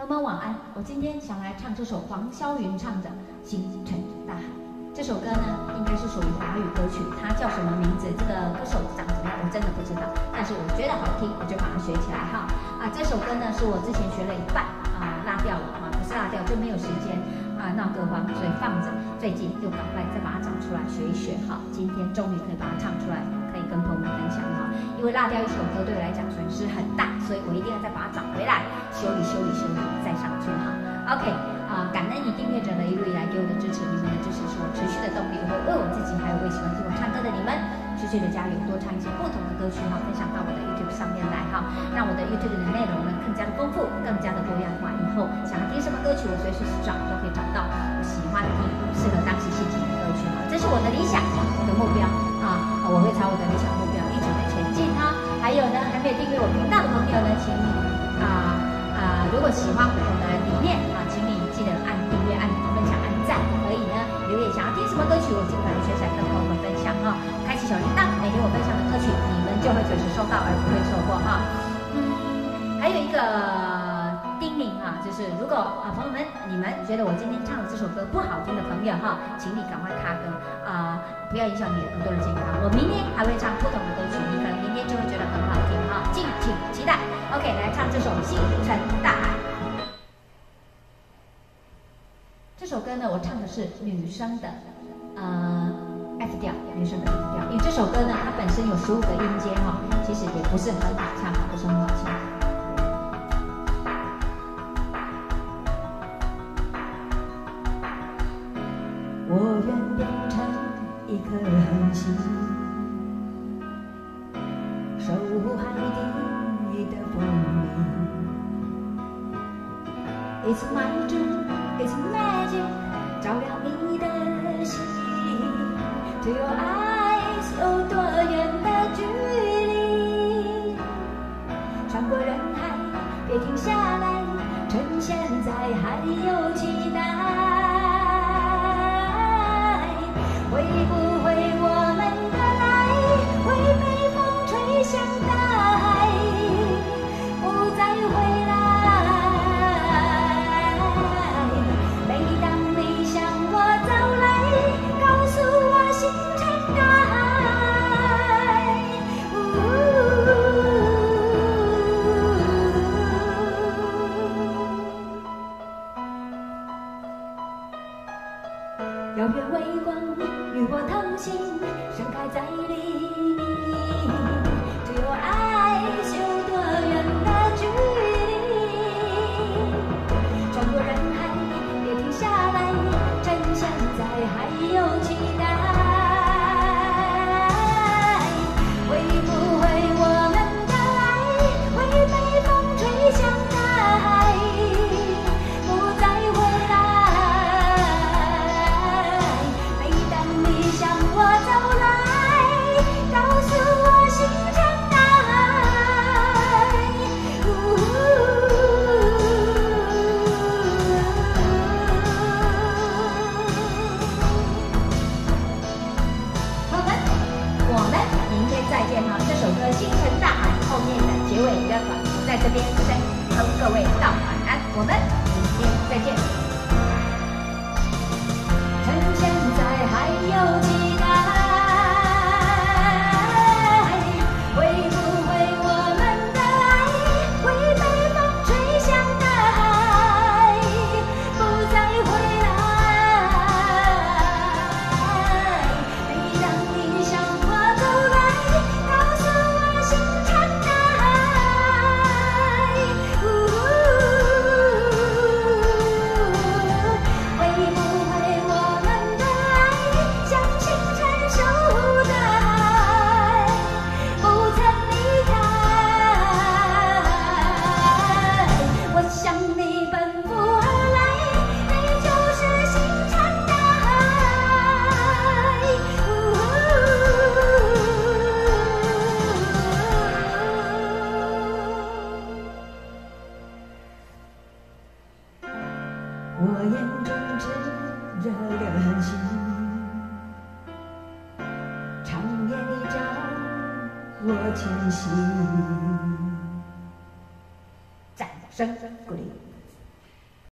朋友们晚安。我今天想来唱这首黄霄云唱的《星辰大海》。这首歌呢，应该是属于华语歌曲，它叫什么名字？这个歌手长怎么样？我真的不知道。但是我觉得好听，我就把它学起来哈。这首歌呢是我之前学了一半落掉了不是落掉，就没有时间闹歌荒，所以放着。最近又赶快再把它找出来学一学哈。今天终于可以把它唱出来，可以跟朋友们分享哈。因为落掉一首歌对我来讲损失很大，所以我一定要再把它找回来，修理再上去哈。OK。感恩你订阅者的一路以来给我的支持，你们的支持是我持续的动力，我会为我自己还有为喜欢听我唱歌的你们持续的加油，多唱一些不同的歌曲分享到我的 YouTube 上面来让我的 YouTube 的内容呢更加的丰富，更加的多样化。以后想要听什么歌曲，我随时找都可以找到我喜欢听、适合当时心情的歌曲这是我的理想，我的目标我会朝我的理想目标一直的前进还有呢，还没有订阅我频道的朋友呢，请你如果喜欢我的理念请你记得按订阅、按分享、按赞，可以呢留言想要听什么歌曲，我尽可能学起来跟朋友们分享开启小铃铛，每天我分享的歌曲你们就会准时收到，而不会错过还有一个叮咛就是如果朋友们你们觉得我今天唱的这首歌不好听的朋友请你赶快卡歌不要影响你耳朵的健康。我明天还会唱不同的歌曲，你可能明天就会觉得很好听敬请期待。OK， 来唱这首《星辰大海》。这首歌呢，我唱的是女生的F 调，女生的 F 调。因为这首歌呢，它本身有15个音阶其实也不是很好唱，不是很好听。 我愿变成一颗恒星，守护海底的风鸣。It's my dream, it's magic， 照亮你的心。To your eyes， 有多远的距离？穿过人海，别停下来，趁现在还有期待。会不会我们的爱会被风吹向大海，不再回来？每当你向我走来，告诉我星辰大海。遥远微光与我同行，盛开在黎明。To your eyes， 有多远的距离？穿过人海，别停下来，趁现在还有期待。会不会我们的爱会被风吹向大海，不再回来？每当你向我走来，告诉我星辰大海。 朋友们，我们明天再见这首歌《星辰大海》后面的结尾一个我在这边先跟各位道晚安，我们明天再见。 趁现在还有期待，会不会我们的爱会被风吹向大海，不再回来？每当你向我走来，告诉我星辰大海。会不会我们的爱像星辰守护大海，不曾离开？我向你奔赴而来，你就是星辰大海。我眼中只这个恒星，长夜里照我前行。 掌声鼓励。